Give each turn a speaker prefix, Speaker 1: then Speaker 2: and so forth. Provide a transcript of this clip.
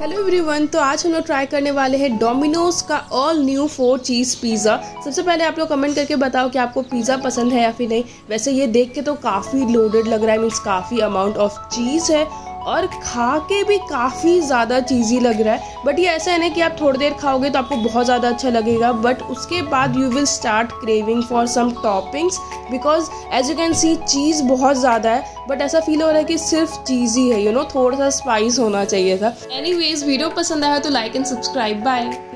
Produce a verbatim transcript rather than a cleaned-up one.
Speaker 1: Hello everyone, तो आज हम लोग ट्राई करने वाले हैं डोमिनोज का all new four cheese pizza. सबसे पहले आप लोग कमेंट करके बताओ कि आपको पिज़्ज़ा पसंद है या फिर नहीं। वैसे ये देख के तो काफ़ी लोडेड लग रहा है, मीन्स काफ़ी अमाउंट ऑफ चीज़ है और खा के भी काफ़ी ज़्यादा चीज़ी लग रहा है। बट ये ऐसा है ना कि आप थोड़ी देर खाओगे तो आपको बहुत ज़्यादा अच्छा लगेगा, बट उसके बाद you will start craving for some toppings because as you can see cheese बहुत ज़्यादा है। बट ऐसा फील हो रहा है कि सिर्फ चीज़ ही है, यू नो, थोड़ा सा स्पाइस होना चाहिए था। एनीवेज, वीडियो पसंद आया तो लाइक एंड सब्सक्राइब। बाय।